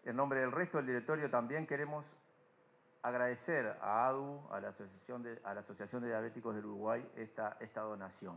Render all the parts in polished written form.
en nombre del resto del directorio también queremos agradecer a ADU, a la Asociación de Diabéticos del Uruguay, esta donación.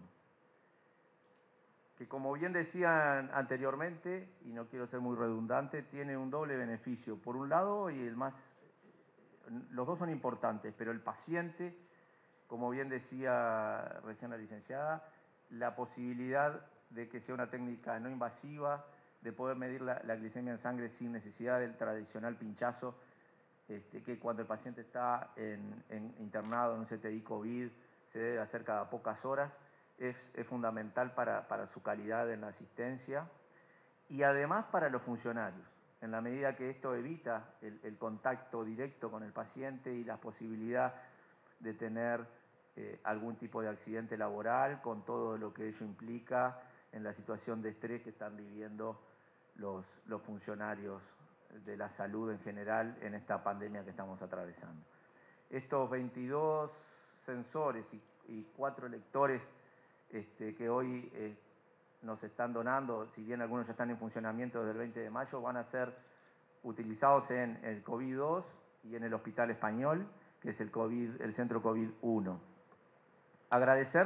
Que como bien decían anteriormente, y no quiero ser muy redundante, tiene un doble beneficio. Por un lado, los dos son importantes, pero el paciente, como bien decía recién la licenciada, la posibilidad de que sea una técnica no invasiva, de poder medir la glicemia en sangre sin necesidad del tradicional pinchazo, que cuando el paciente está internado en un CTI COVID se debe hacer cada pocas horas, es fundamental para su calidad en la asistencia y además para los funcionarios, en la medida que esto evita el contacto directo con el paciente y la posibilidad de tener algún tipo de accidente laboral con todo lo que ello implica en la situación de estrés que están viviendo los funcionarios de la salud en general en esta pandemia que estamos atravesando. Estos 22 sensores y 4 lectores que hoy nos están donando, si bien algunos ya están en funcionamiento desde el 20 de mayo, van a ser utilizados en el COVID-2 y en el Hospital Español, que es el centro COVID-1. Agradecer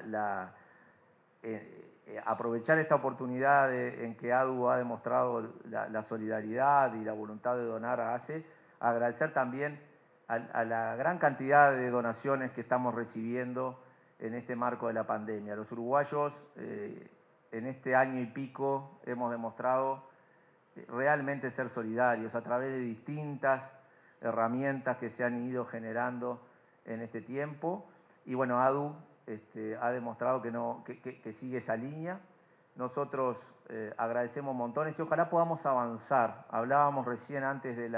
aprovechar esta oportunidad en que ADU ha demostrado la solidaridad y la voluntad de donar a ACE, agradecer también a la gran cantidad de donaciones que estamos recibiendo en este marco de la pandemia. Los uruguayos en este año y pico hemos demostrado realmente ser solidarios a través de distintas herramientas que se han ido generando en este tiempo. Y bueno, ADU ha demostrado que sigue esa línea. Nosotros agradecemos montones y ojalá podamos avanzar. Hablábamos recién antes de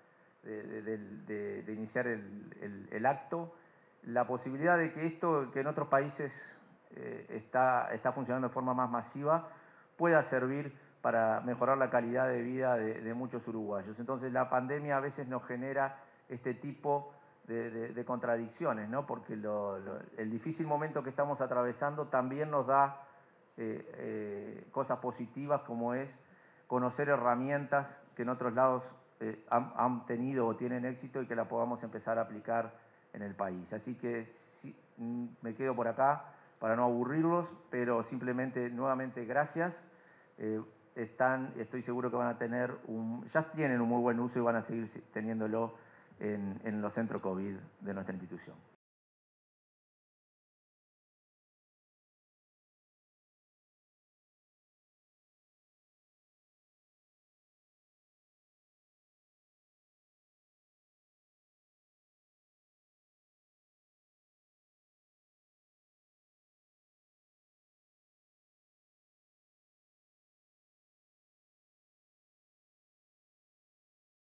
iniciar el acto, la posibilidad de que esto, que en otros países está funcionando de forma más masiva, pueda servir para mejorar la calidad de vida de muchos uruguayos. Entonces la pandemia a veces nos genera este tipo de contradicciones, ¿no? Porque el difícil momento que estamos atravesando también nos da cosas positivas, como es conocer herramientas que en otros lados han tenido o tienen éxito y que la podamos empezar a aplicar en el país. Así que sí, me quedo por acá para no aburrirlos, pero simplemente nuevamente gracias. Estoy seguro que van a tener ya tienen un muy buen uso y van a seguir teniéndolo en los centros COVID de nuestra institución.